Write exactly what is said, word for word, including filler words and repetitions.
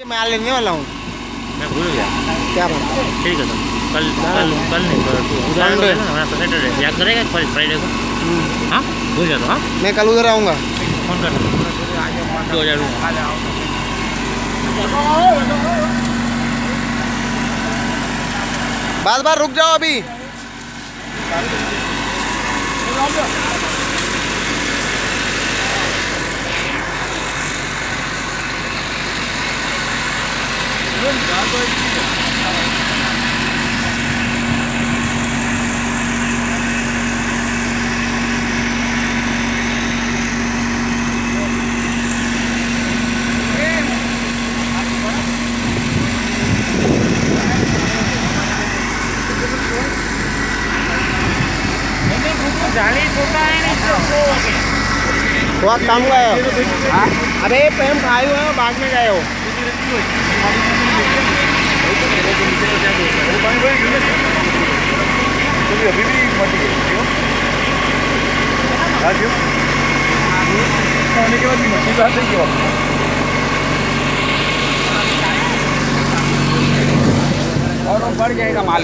मैं लेने वाला हूँ। मैं भूल गया क्या बात। ठीक है, तो कल कल कल नहीं उधर हमारा सैटरडे याद करेगा फ्राइडे को। हाँ भूल गया तो। हाँ मैं कल उधर आऊँगा, फोन कर दो हज़ार बार बार रुक जाओ अभी। थोड़ा कम गए हो। अरे प्रेम खाए हुए हो, बाद में गए हो। अभी भी खाने के बाद भी मछली खाते हो और बढ़ जाएगा माल।